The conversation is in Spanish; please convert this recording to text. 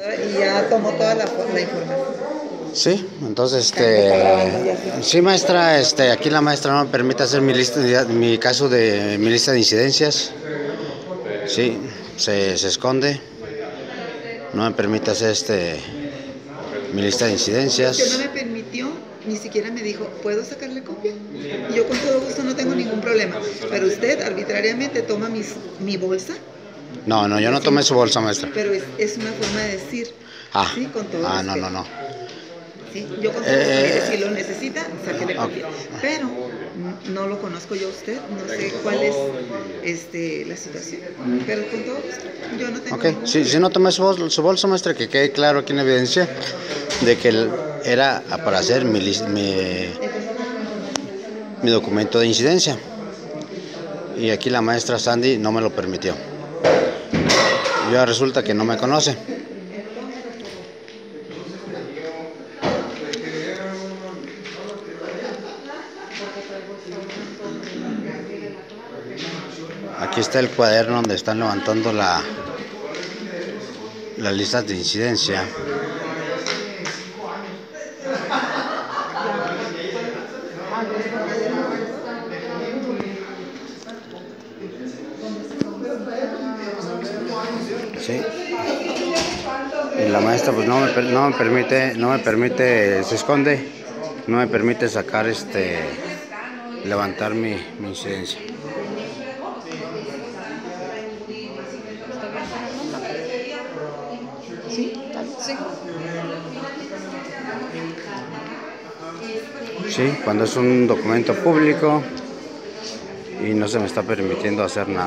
Y ya tomó toda la información. Sí, entonces, sí, maestra, aquí la maestra no me permite hacer mi caso de mi lista de incidencias. Sí, se esconde, no me permite hacer mi lista de Que no incidencias. me permitió, ni siquiera me dijo, ¿puedo sacarle copia? Y yo con todo gusto no tengo ningún problema. Pero usted arbitrariamente toma mi bolsa. No, no, yo no tomé su bolsa, maestra. Pero es una forma de decir, Ah, sí, con todo no, no, respeto. no. Sí, yo con todo gusto, mire, si lo Eh, necesita, sáquele copia. ok. Pero no lo conozco yo a usted, no sé cuál es la situación. Pero con todo gusto, yo no tengo Ok, ningún si problema. no tomé su bolsa, maestra, que quede claro aquí en evidencia de que era para hacer mi documento de incidencia. Y aquí la maestra Sandy no me lo permitió. Ya resulta que no me conoce. Aquí está el cuaderno donde están levantando las listas de incidencia. Sí. Y la maestra pues no me permite, se esconde, no me permite sacar levantar mi incidencia. ¿Sí? Sí. Sí, cuando es un documento público y no se me está permitiendo hacer nada.